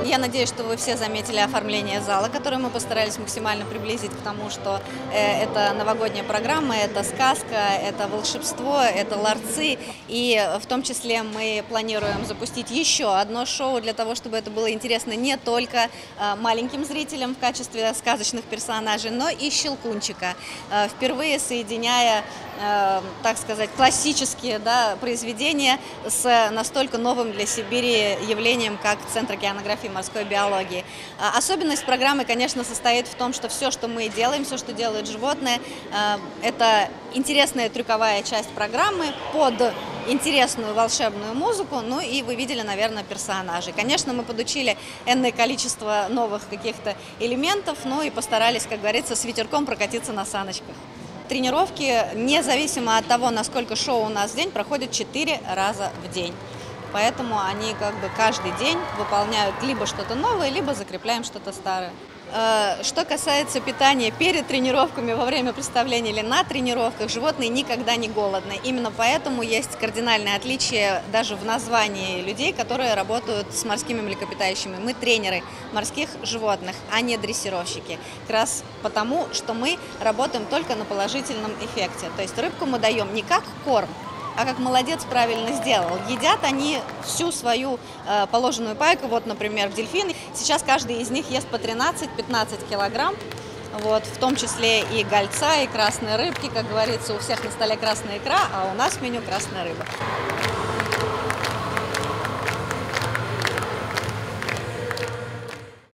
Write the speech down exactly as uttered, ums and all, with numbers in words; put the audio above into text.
Я надеюсь, что вы все заметили оформление зала, которое мы постарались максимально приблизить к тому, что э, это новогодняя программа, это сказка, это волшебство, это ларцы. И в том числе мы планируем запустить еще одно шоу для того, чтобы это было интересно не только э, маленьким зрителям в качестве сказочных персонажей, но и Щелкунчика. Э, впервые соединяя, э, так сказать, классические, да, произведения с настолько новым для Сибири явлением, как Центр океанографии и морской биологии. Особенность программы, конечно, состоит в том, что все, что мы делаем, все, что делают животные, это интересная трюковая часть программы под интересную волшебную музыку, ну и вы видели, наверное, персонажей. Конечно, мы подучили энное количество новых каких-то элементов, ну и постарались, как говорится, с ветерком прокатиться на саночках. Тренировки, независимо от того, насколько шоу у нас в день, проходят четыре раза в день. Поэтому они как бы каждый день выполняют либо что-то новое, либо закрепляем что-то старое. Что касается питания перед тренировками, во время представления или на тренировках, животные никогда не голодны. Именно поэтому есть кардинальное отличие даже в названии людей, которые работают с морскими млекопитающими. Мы тренеры морских животных, а не дрессировщики. Как раз потому, что мы работаем только на положительном эффекте. То есть рыбку мы даем не как корм, а как молодец правильно сделал. Едят они всю свою э, положенную пайку. Вот, например, дельфины. Сейчас каждый из них ест по тринадцать-пятнадцать килограмм. Вот, в том числе и гольца, и красные рыбки. Как говорится, у всех на столе красная икра, а у нас в меню красная рыба.